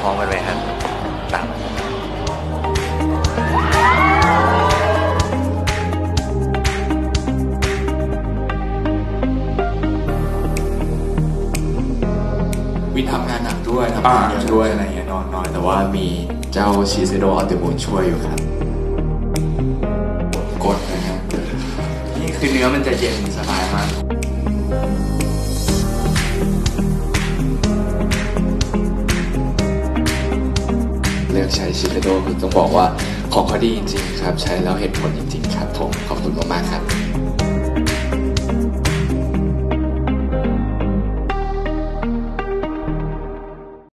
ร้อมกันไหมครับตามวินทำงานหนักด้วยทำงานเยอะด้วยอะไรเงี้ยนอนน้อยแต่ว่ามีเจ้าชีเซโดออติมูนช่วยอยู่ครับกดนะฮะนี่คือเนื้อมันจะเย็นสบายมากเลือกใช้ชิเซโดคือต้องบอกว่าของเขาดีจริงๆครับใช้แล้วเห็นผลจริงๆครับผมขอบคุณมากๆครับ